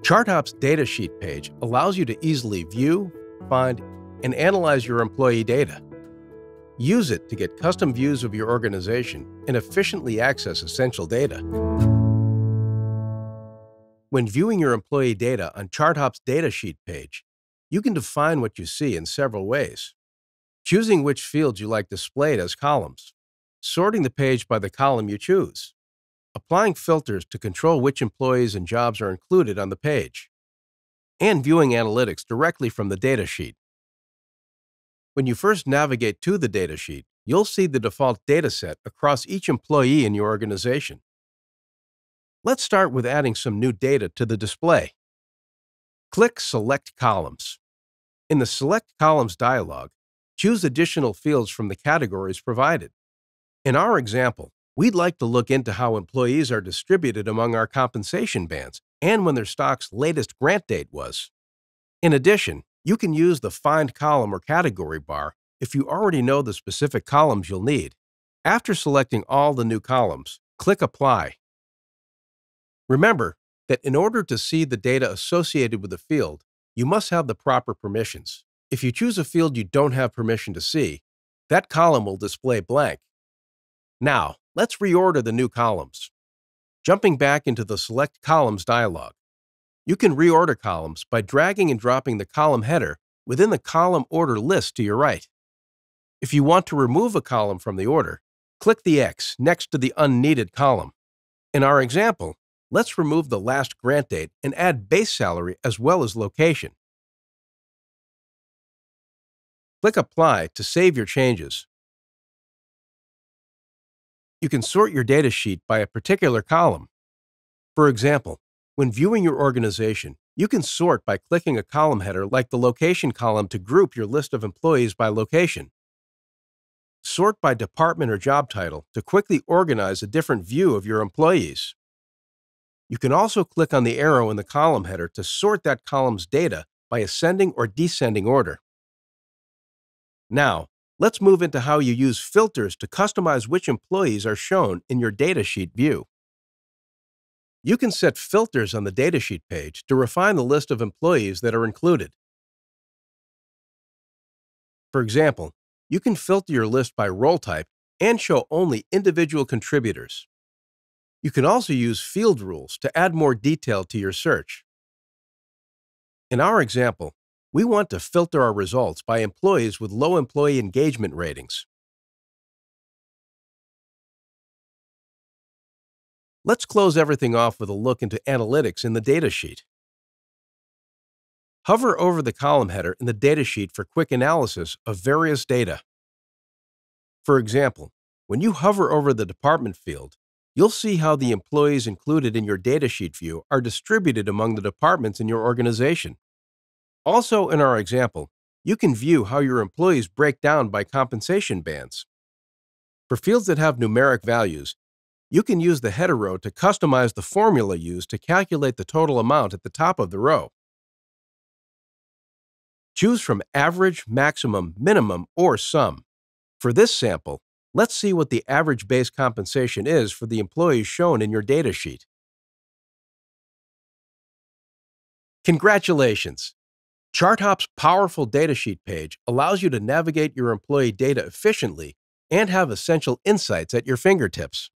ChartHop's datasheet page allows you to easily view, find, and analyze your employee data. Use it to get custom views of your organization and efficiently access essential data. When viewing your employee data on ChartHop's datasheet page, you can define what you see in several ways. Choosing which fields you like displayed as columns, sorting the page by the column you choose, applying filters to control which employees and jobs are included on the page, and viewing analytics directly from the datasheet. When you first navigate to the datasheet, you'll see the default dataset across each employee in your organization. Let's start with adding some new data to the display. Click Select Columns. In the Select Columns dialog, choose additional fields from the categories provided. In our example, we'd like to look into how employees are distributed among our compensation bands and when their stock's latest grant date was. In addition, you can use the Find Column or Category bar if you already know the specific columns you'll need. After selecting all the new columns, click Apply. Remember that in order to see the data associated with the field, you must have the proper permissions. If you choose a field you don't have permission to see, that column will display blank. Now, let's reorder the new columns. Jumping back into the Select Columns dialog, you can reorder columns by dragging and dropping the column header within the column order list to your right. If you want to remove a column from the order, click the X next to the unneeded column. In our example, let's remove the last grant date and add base salary as well as location. Click Apply to save your changes. You can sort your data sheet by a particular column. For example, when viewing your organization, you can sort by clicking a column header like the Location column to group your list of employees by location. Sort by department or job title to quickly organize a different view of your employees. You can also click on the arrow in the column header to sort that column's data by ascending or descending order. Now, let's move into how you use filters to customize which employees are shown in your datasheet view. You can set filters on the datasheet page to refine the list of employees that are included. For example, you can filter your list by role type and show only individual contributors. You can also use field rules to add more detail to your search. In our example, we want to filter our results by employees with low employee engagement ratings. Let's close everything off with a look into analytics in the datasheet. Hover over the column header in the datasheet for quick analysis of various data. For example, when you hover over the department field, you'll see how the employees included in your datasheet view are distributed among the departments in your organization. Also, in our example, you can view how your employees break down by compensation bands. For fields that have numeric values, you can use the header row to customize the formula used to calculate the total amount at the top of the row. Choose from Average, Maximum, Minimum, or Sum. For this sample, let's see what the average base compensation is for the employees shown in your datasheet. Congratulations! ChartHop's powerful datasheet page allows you to navigate your employee data efficiently and have essential insights at your fingertips.